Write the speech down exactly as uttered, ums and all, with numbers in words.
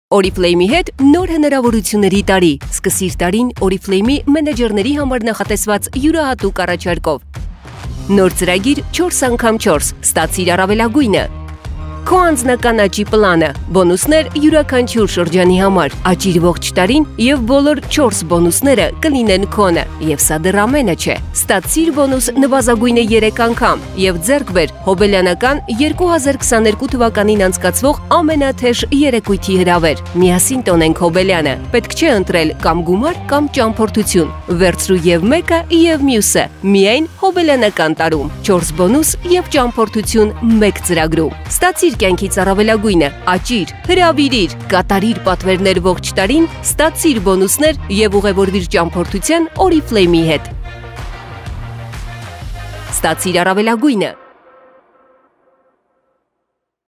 Oriflame-ի հետ նոր հնարավորությունների տարի։ Սկսիր տարին Oriflame-ի մենեջերների համար նախատեսված յուրահատուկ առաջարկով։ Նոր ծրագիր չորս անգամ չորս, ստացիր առավելագույնը։ Քո անձնական աճի պլանը, բոնուսներ յուրաքանչյուր շրջանի համար, աճիր ողջ տարին և բոլոր չորս բոնուսները կլինեն քոնը, և սա դեռ ամենը չէ։ Ստացիր բոնուս նվազագույնը երեք անգամ և ձեռք բեր հոբելյանական երկու հազար քսաներկու թվականին անցկացվող ամենաթեժ երեկույթի հրավեր։ Միասին տոնենք Հոբելյանը, պետք չէ ընտրել կամ գումար, կամ ճամփորդություն։ Վերցրու և մեկը, և մյուսը, միայն հոբելյանական տարում, չորս բոնուս և ճամփորդություն մեկ ծրագրում։ Ստացիր կյանքից առավելագույնը, աճիր, հրավիրիր, կատարիր պատվերներ ողջ տարին, ստացիր բոնուսներ և ուղևորվիր ճամփորդության Oriflame-ի հետ։ Ստացիր առավելագույնը։